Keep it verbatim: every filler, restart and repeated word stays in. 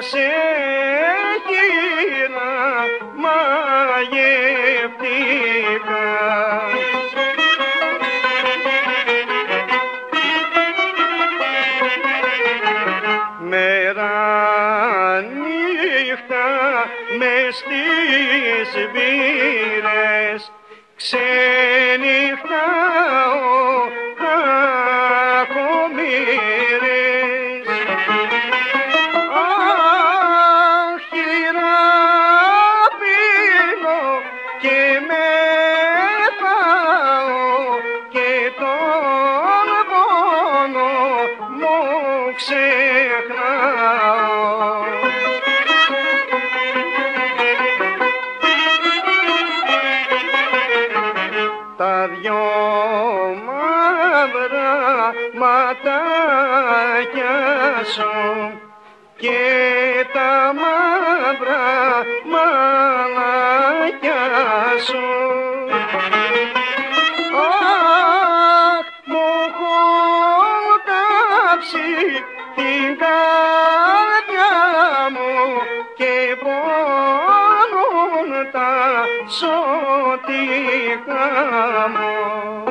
σε γύρα μαγευτικά. Μέρα νύχτα μες στις μπύρες ξενυχτάω κακομοίρες. Αχ, χειρά πίνω και μεθάω και τον πόνο μου ξεχνάω. Τα δυο μαύρα ματάκια σου και τα μαύρα μαλάκια σου, αχ, μου έχουν κάψει την καρδιά μου και πονούν τα σωτικά μου.